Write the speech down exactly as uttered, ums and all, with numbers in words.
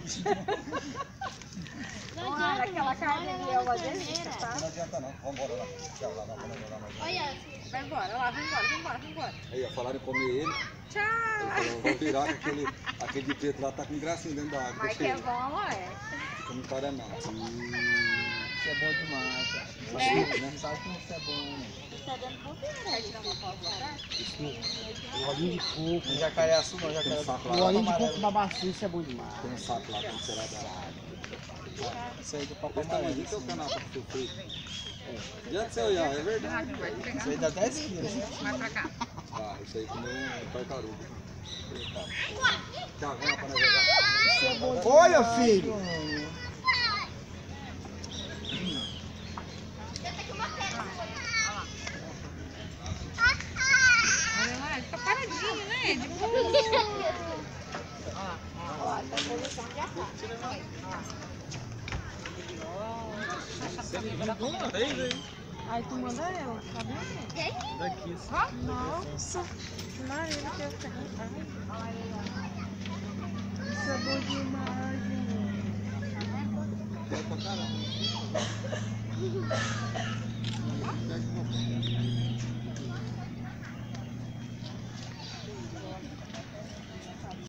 Não adianta, aquela carne ali é uma delícia, tá? Não adianta não, vamos embora lá. Tchau, lá, vamos jogar mais. Olha, vai embora, lá, vai embora, vai embora, vai embora. Aí, ó, falaram em comer ele. Tchau! Ele falou, vou virar que aquele, aquele de preto lá tá com gracinha dentro da água. Mas que é bom, ué. Fica muito paranaço. Isso é bom demais, cara. É? Né? Sabe como isso é bom, né? Tá dando bobeira. Quer tirar uma foto lá? O olhinho de coco. O jacaré açúcar, o Tem jacaré um saco O lá. olhinho de coco babaçu, isso é bom demais. Tem um saco lá pra tirar da água. Isso aí do papai Esse tamanho, amarelo. esse é o canal pra ser feito. Adianta você olhar, é verdade. Isso aí dá dez quilos. Vai pra cá. Ah, isso aí comeu um tartaruga. Tchau, vamos lá pra nós jogar. Olha, filho! Olha lá, ele tá paradinho, né? De boa. Olha lá, tá posição de arrasto. Aí tu manda ela, tá vendo? Daqui, Nossa, Maria, que eu tenho.